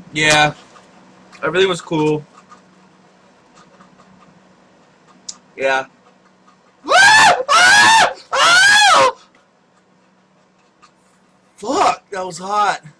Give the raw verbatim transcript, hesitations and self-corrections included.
Yeah, everything was cool. Yeah. Fuck, that was hot.